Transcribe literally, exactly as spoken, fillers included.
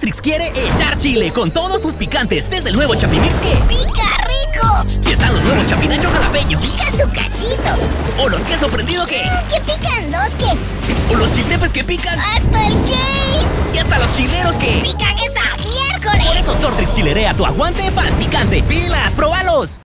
Tortrix quiere echar chile con todos sus picantes. Desde el nuevo Chapimix que ¡pica rico! Y están los nuevos Chapinacho jalapeño. ¡Pica su cachito! O los queso prendido que ¡Que pican dos que! O los chiltepes que pican. ¡Hasta el case! Y hasta los chileros que ¡Pican esas miércoles! Por eso Tortrix chilerea tu aguante para el picante. ¡Pilas! ¡Próbalos!